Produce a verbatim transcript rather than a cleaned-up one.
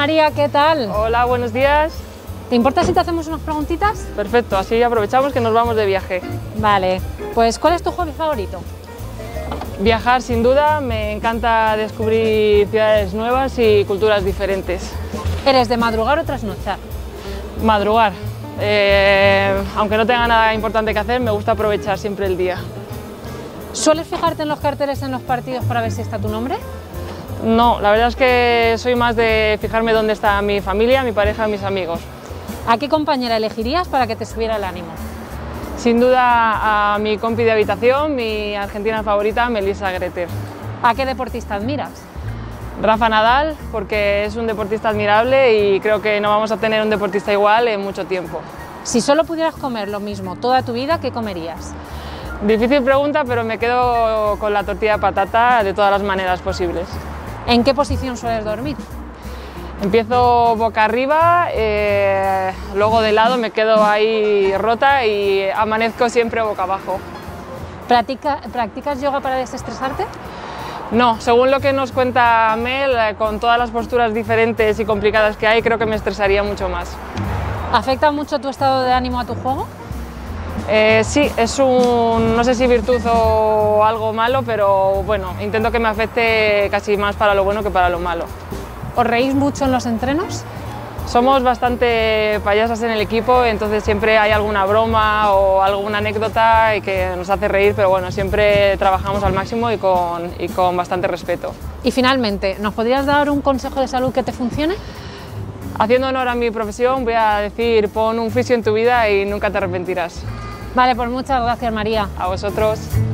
María, ¿qué tal? Hola, buenos días. ¿Te importa si te hacemos unas preguntitas? Perfecto, así aprovechamos que nos vamos de viaje. Vale, pues ¿cuál es tu hobby favorito? Viajar, sin duda, me encanta descubrir ciudades nuevas y culturas diferentes. ¿Eres de madrugar o trasnochar? Madrugar. Eh, aunque no tenga nada importante que hacer, me gusta aprovechar siempre el día. ¿Sueles fijarte en los carteles en los partidos para ver si está tu nombre? No, la verdad es que soy más de fijarme dónde está mi familia, mi pareja, mis amigos. ¿A qué compañera elegirías para que te subiera el ánimo? Sin duda a mi compi de habitación, mi argentina favorita, Melissa Greter. ¿A qué deportista admiras? Rafa Nadal, porque es un deportista admirable y creo que no vamos a tener un deportista igual en mucho tiempo. Si solo pudieras comer lo mismo toda tu vida, ¿qué comerías? Difícil pregunta, pero me quedo con la tortilla de patata de todas las maneras posibles. ¿En qué posición sueles dormir? Empiezo boca arriba, eh, luego de lado me quedo ahí rota y amanezco siempre boca abajo. ¿Practica, ¿Practicas yoga para desestresarte? No, según lo que nos cuenta Mel, con todas las posturas diferentes y complicadas que hay, creo que me estresaría mucho más. ¿Afecta mucho tu estado de ánimo a tu juego? Eh, sí, es un, no sé si virtud o algo malo, pero bueno, intento que me afecte casi más para lo bueno que para lo malo. ¿Os reís mucho en los entrenos? Somos bastante payasas en el equipo, entonces siempre hay alguna broma o alguna anécdota y que nos hace reír, pero bueno, siempre trabajamos al máximo y con, y con bastante respeto. Y finalmente, ¿nos podrías dar un consejo de salud que te funcione? Haciendo honor a mi profesión, voy a decir, pon un fisio en tu vida y nunca te arrepentirás. Vale, pues muchas gracias, María. A vosotros.